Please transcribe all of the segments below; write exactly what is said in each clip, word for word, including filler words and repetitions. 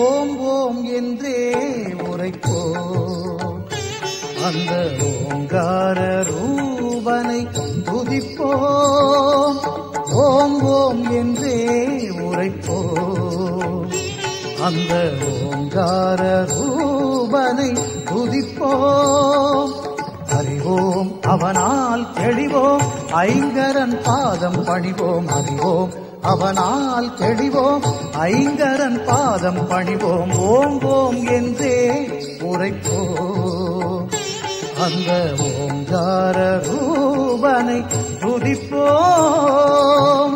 ஓம் ஓம் என்றே உரைப்போம். அந்த ஓங்கார ரூபனை துதிப்போம். ஓம் ஓம் என்றே உரைப்போம். அந்த ஓங்கார ரூபனை துதிப்போம். அறிவோம் அவனால் தெளிவோம், ஐங்கரன் பாதம் பணிவோம். அறிவோம் அவனால் தெளிவோம், ஐங்கரன் பாதம் பணிவோம். ஓம் ஓம் என்றே உரைப்போம். அந்த ஓங்கார ரூபனை துதிப்போம்.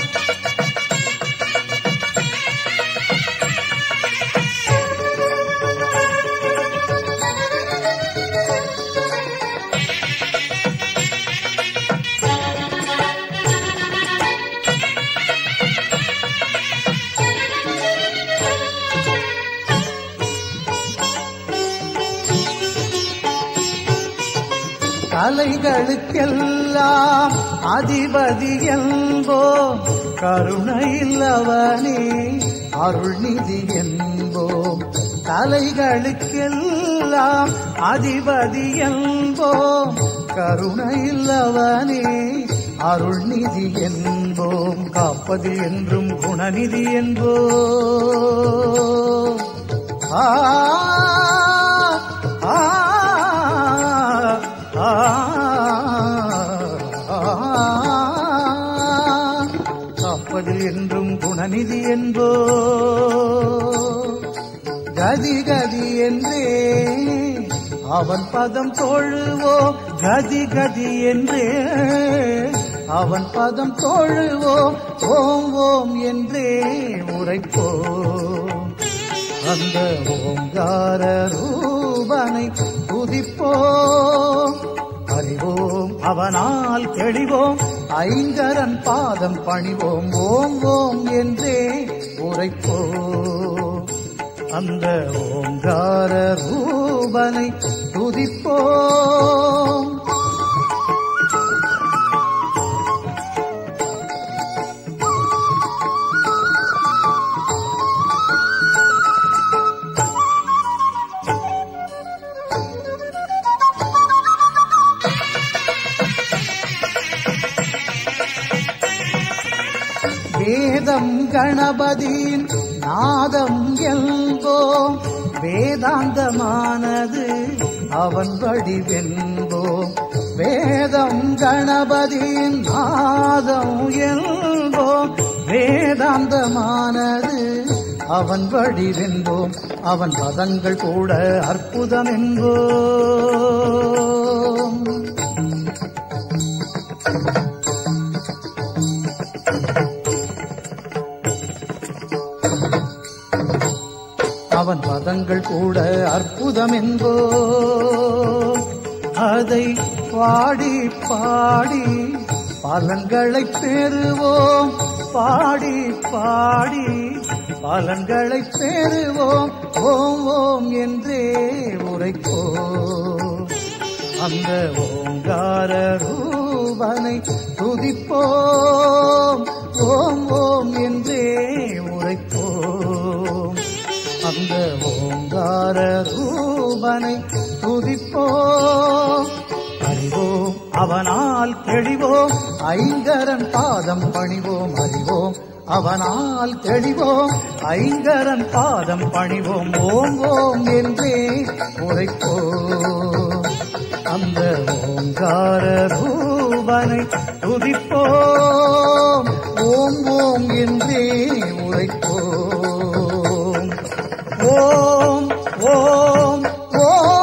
கலைகளுக்கெல்லாம் அதிபதி என்போம், கருணையில்லவனே அருள்நிதி என்போம். கலைகளுக்கெல்லாம் அதிபதி என்போம், கருணையில்லவனே அருள்நிதி என்போம். காப்பது என்றும் குணநிதி என்போம். ஆ ஆ காப்பது என்றும் குணநிதி என்போ. கதி கதி என்றே அவன் பதம் தொழுவோம். கதி கதி என்றே அவன் பதம் தொழுவோம். ஓம் ஓம் என்றே உரைப்போம். அந்த ஓங்கார ரூபனை துதிப்போம். அறிவோம் அவனால் தெளிவோம், ஐங்கரன் பாதம் பணிவோம். ஓம் ஓம் என்றே உரைப்போம். அந்த ஓங்கார ரூபனை துதிப்போம். வேதம் கணபதியின் நாதம் என்போம். வேதாந்தமானது அவன் வடிவென்போம். வேதம் கணபதியின் நாதம் என்போம். வேதாந்தமானது அவன் வடிவென்போம். அவன் பதங்கள் கூட அற்புதம் என்போம். அவன் பதங்கள் கூட அற்புதம் என்போம். அதை பாடி பாடி பலன்களை பெறுவோம். பாடி பாடி பலன்களை பெறுவோம். ஓம் ஓம் என்றே உரைப்போம். அந்த ஓங்கார ரூபனை துதிப்போம். ஓம் ஓம் என்றே உரைப்போம். அந்த ஓங்கார ரூபனை துதிப்போம். அறிவோம் அவனால் தெளிவோம், ஐங்கரன் பாதம் பணிவோம். அறிவோம் அவனால் தெளிவோம், ஐங்கரன் பாதம் பணிவோம். ஓம் ஓம் என்றே உரைப்போம். அந்த ஓங்கார ரூபனை துதிப்போம். ஓம் ஓம் என்றே உரைப்போம். ஓம் ஓம் ஓம்.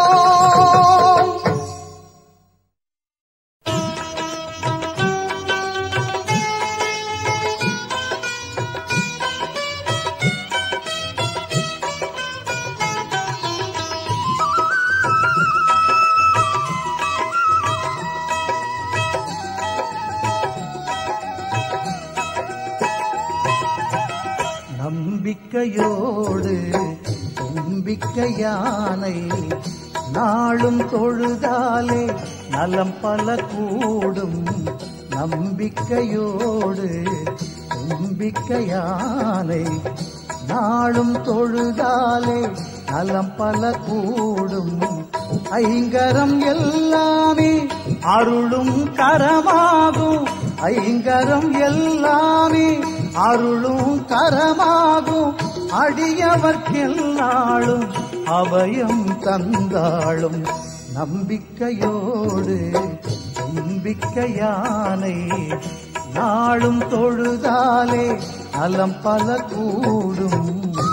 நம்பிக்கையோடு தும்பிக்கையானை நாளும் தொழுதாலே நலம் பல கூடும். நம்பிக்கையோடு தும்பிக்கையானை நாளும் தொழுதாலே நலம் பல கூடும். ஐங்கரம் எல்லாமே அருளும் கரமாகும். ஐங்கரம் எல்லாமே அருளும் கரமாகும். அடியவர்க்கெல்லாளும் அபயம் தந்தாளும் நம்பிக்கையோடு நம்பிக்கையானை நாளும் தொழுதாலே நலம் பல கூடும்.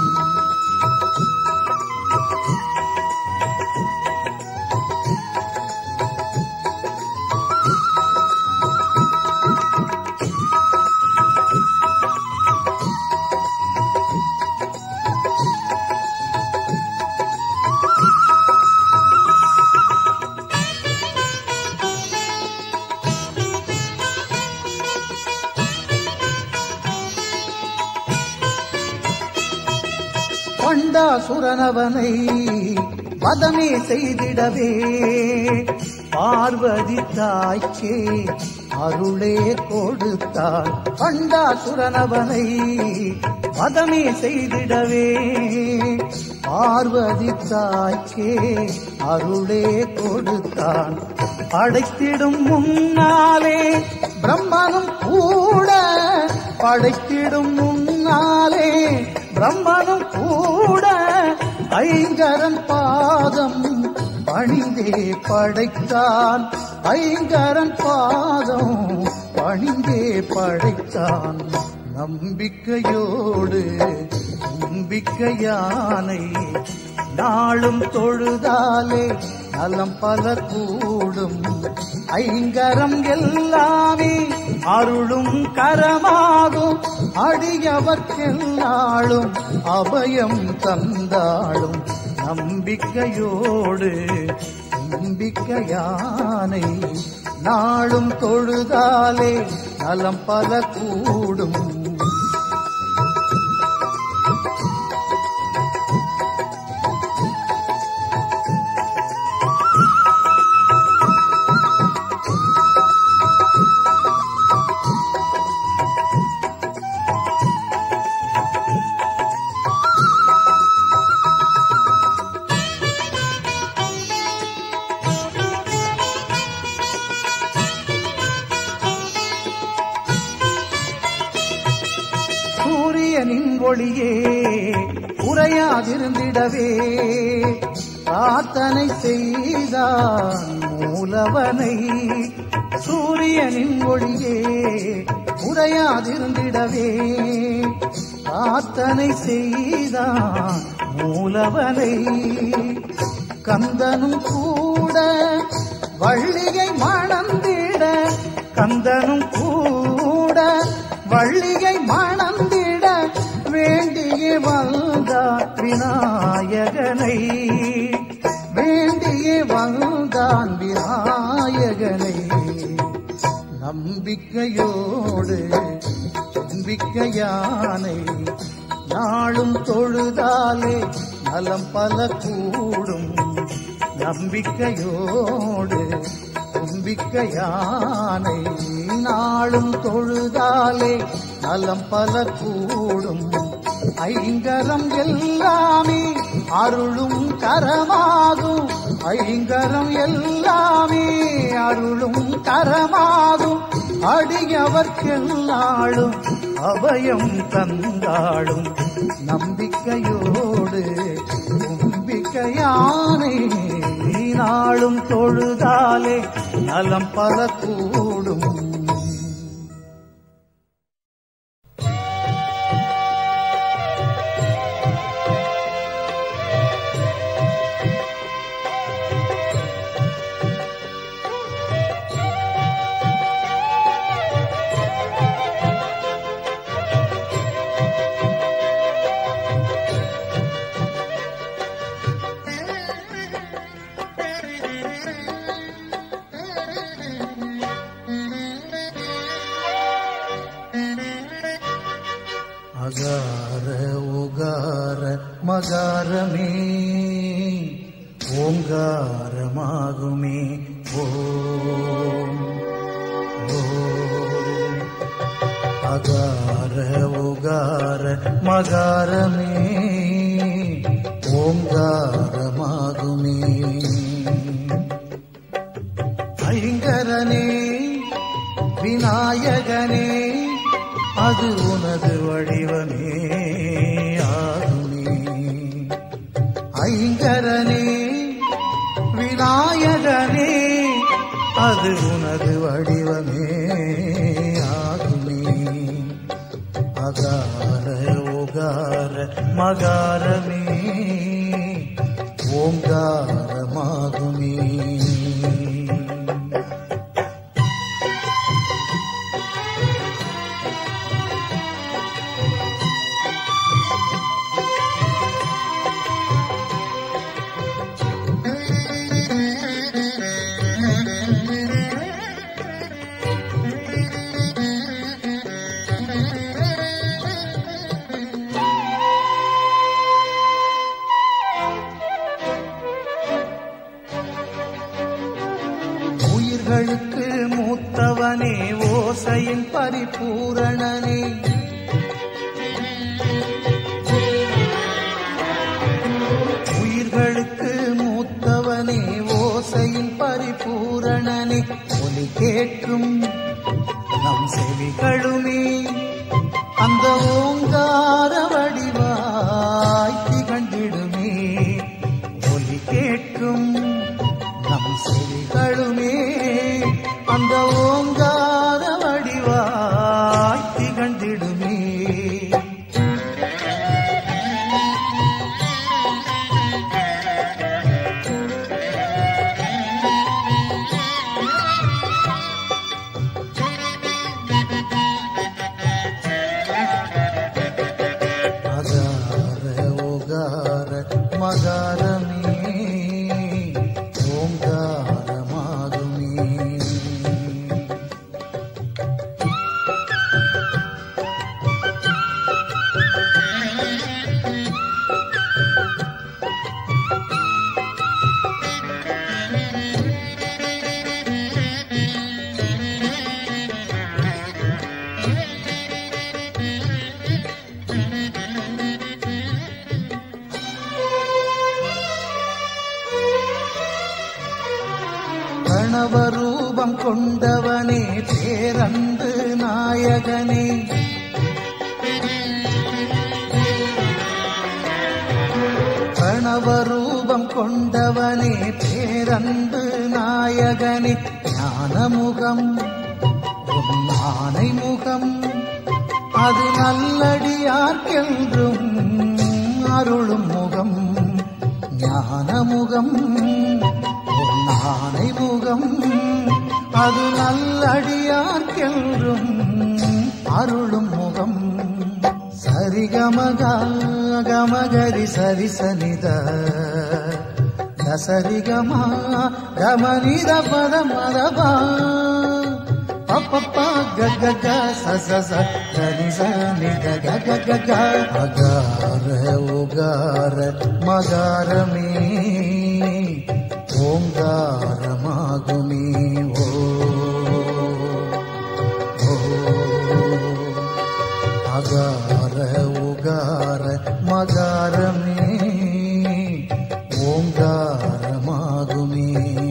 பண்டாசுரனவனை வதமே செய்திடவே பார்வதி தாய்க்கே அருளே கொடுத்தாள். பண்டாசுரனவனை வதமே செய்திடவே பார்வதி தாய்க்கே அருளே கொடுத்தான். படைத்திடும் முன்னாலே பிரம்மனும் கூட படைத்திடும் முன்னாலே பிரம்மனும் கூட ஐங்கரன் பாதம் பணிந்தே படைத்தான். ஐங்கரன் பாதம் பணிந்தே படைத்தான். நம்பிக்கையோடு நம்பிக்கையானை நாளும் தொழுதாலே நலம் பல கூடும். ஐங்கரம் எல்லாமே அருளும் கரமாகும். அடியவர்க்கெல்லாளும் அபயம் தந்தாளும் நம்பிக்கையோடு நம்பிக்கையானை நாளும் தொழுதாலே நலம் பல கூடும். சூரியனின் ஒளியே குறையாதிருந்திடவே பிரார்த்தனை செய்தான் மூலவனை. சூரியனின் ஒளியே குறையாதிருந்திடவே பிரார்த்தனை செய்தான் மூலவனை. கந்தனும் கூட வள்ளியை மணந்திட கந்தனும் கூட வள்ளியை மணந்திட வேண்டியே வந்தான் விநாயகனை. வேண்டியே வந்தான் விநாயகனை. நம்பிக்கையோடு நம்பிக்கையானை நாளும் தொழுதாலே நலம் பல கூடும். நம்பிக்கையோடு நம்பிக்கையானை நாளும் தொழுதாலே நலம் பல கூடும். ஐங்கரம் எல்லாமே அருளும் கரமாகும். ஐங்கரம் எல்லாமே அருளும் கரமாகும். அடியவர்க்கெல்லாளும் அபயம் தந்தாளும் நம்பிக்கையோடு நம்பிக்கையானை நாளும் தொழுதாலே நலம் பல கூடும். அகார உகார மகாரமே ஓங்காரமாகுமே ஓம் ஓம். அகார உகார மகாரமே ஓங்காரமாகுமே. ஐங்கரனே விநாயகனே அது உனது வடிவமே ஆகுமே. ஐங்கரனே விநாயகனே அது உனது வடிவமே ஆகுமே. அகார உகார மகாரமே ஓங்காரமாகுமே. உயிர்களுக்கு மூத்தவனே ஓசையின் பரிபூரணனே. உயிர்களுக்கு மூத்தவனே ஓசையின் பரிபூரணனே. ஒலி கேட்கும் நம் செவிகளுமே அந்த ஓங்கார வடிவாய் திகழ்ந்திடுமே. ஒலி கேட்கும் நம் செவிகளுமே அந்த ஓங்கார வடிவாய் திகழ்ந்திடுமே. அகார உகார மகாரமே ஓங்காரமாகுமே. பிரணவரூபம் கொண்டவனே பேரன்பு நாயகனே. பிரணவரூபம் கொண்டவனே பேரன்பு நாயகனே. ஞானமுகம் உன் ஆனை முகம் அது நல்லடியார்க்கென்றும் அருளும் முகம். ஞானமுகம் ஆனை முகம் அது நல்லடியார்க்கென்றும் அருளும் முகம். சரிகமக கமகரி சரிசனித சரிகமா கமனித பத மதபா பப்பப்பா கக சச சனி சனித கக கக. அகார உகார மகாரமே ஓங்காரமாகுமே. ஓ அகார உகார மகாரமே ஓங்காரமாகுமே.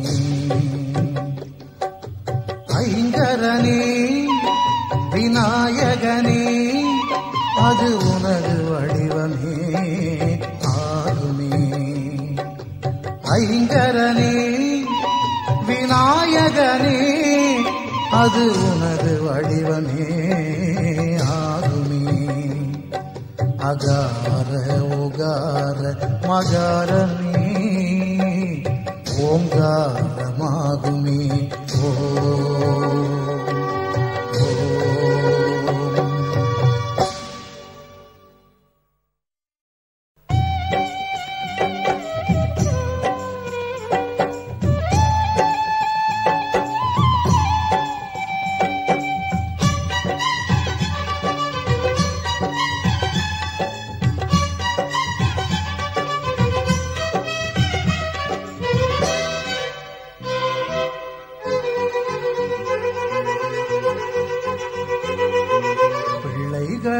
ஐங்கரனே விநாயகனே அது உனது வடிவமே ஆகுமே. ஐங்கரனே விநாயகனே அது உனது வடிவமே ஆகுமே. அகார உகார மகாரமே ஓங்காரமாகுமே. ஓ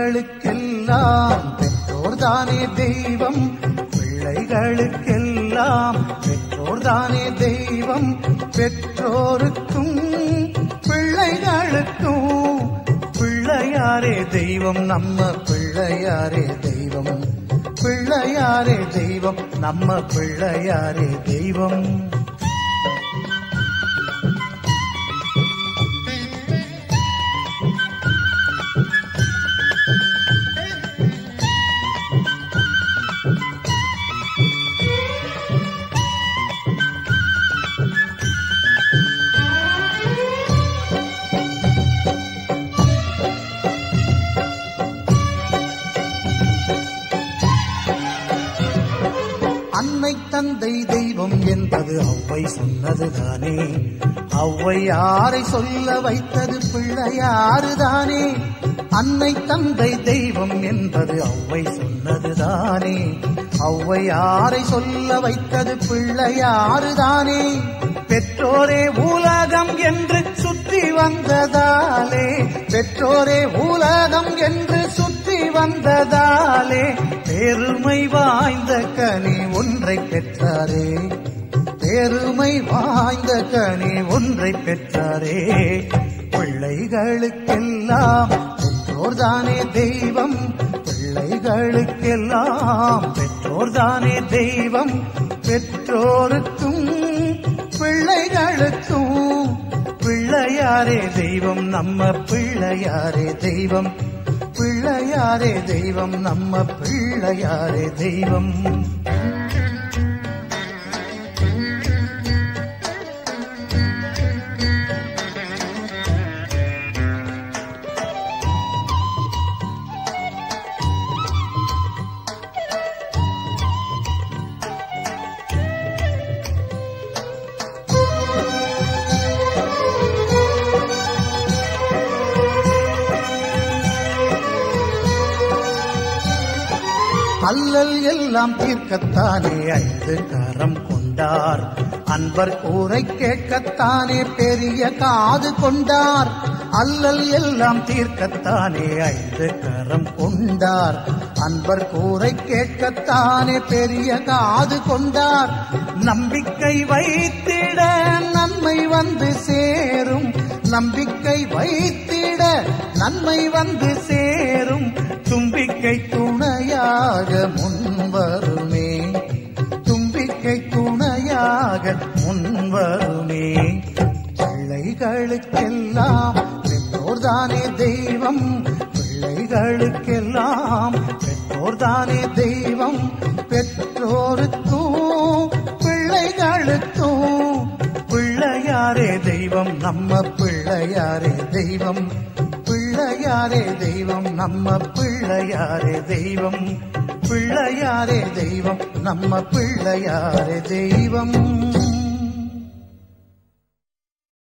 பிள்ளைகளுக்கெல்லாம் பெற்றோர்தானே தெய்வம், பிள்ளைகளுக்கெல்லாம் பெற்றோர்தானே தெய்வம். பெற்றோருக்கும் பிள்ளைகளுக்கும் பிள்ளையாரே தெய்வம், நம்ம பிள்ளையாரே தெய்வம், பிள்ளையாரே தெய்வம், நம்ம பிள்ளையாரே தெய்வம். அன்னை தந்தை தெய்வம் என்பது ஔவை சொன்னதுதானே, ஔவையாரை சொல்ல வைத்தது பிள்ளையாறுதானே. அன்னை தந்தை தெய்வம் என்பது ஔவை சொன்னதுதானே, ஔவையாரை சொல்ல வைத்தது பிள்ளையாறுதானே. பெற்றோரே உலகம் என்று சுற்றி வந்ததாலே, பெற்றோரே உலகம் என்று சுற்றி வந்ததாலே பெருமை வாய்ந்த கனி ஒன்றை பெற்றாரே, பெருமை வாய்ந்த கனி ஒன்றை பெற்றாரே. பிள்ளைகளுக்கெல்லாம் பெற்றோர்தானே தெய்வம், பிள்ளைகளுக்கெல்லாம் பெற்றோர்தானே தெய்வம். பெற்றோருக்கும் பிள்ளைகளுக்கும் பிள்ளையாரே தெய்வம், நம்ம பிள்ளையாரே தெய்வம், பிள்ளையாரே தெய்வம், நம்ம பிள்ளையாரே தெய்வம். அல்லல் எல்லாம் தீர்க்கத்தானே ஐந்து கரம் கொண்டார், அன்பர் கூரை கேட்கத்தானே பெரிய காது கொண்டார். அல்லல் எல்லாம் தீர்க்கத்தானே ஐந்து கரம் கொண்டார், அன்பர் கூரை கேட்கத்தானே பெரிய காது கொண்டார். நம்பிக்கை வைத்திட நன்மை வந்து சேரும், நம்பிக்கை வைத்திட நன்மை வந்து சேரும். தும்பிக்கை துணையாக முன்வருமே, தும்பிக்கை துணையாக முன்வருமே. பிள்ளைகளுக்கெல்லாம் பெற்றோர்தானே தெய்வம், பிள்ளைகளுக்கெல்லாம் பெற்றோர்தானே தெய்வம். பெற்றோருக்கும் பிள்ளைகளுக்கும் பிள்ளையாரே தெய்வம், நம்ம பிள்ளையாரே தெய்வம், பிள்ளையாரே தெய்வம், நம்ம பிள்ளையாரே தெய்வம், பிள்ளையாரே தெய்வம், நம்ம பிள்ளையாரே தெய்வம்.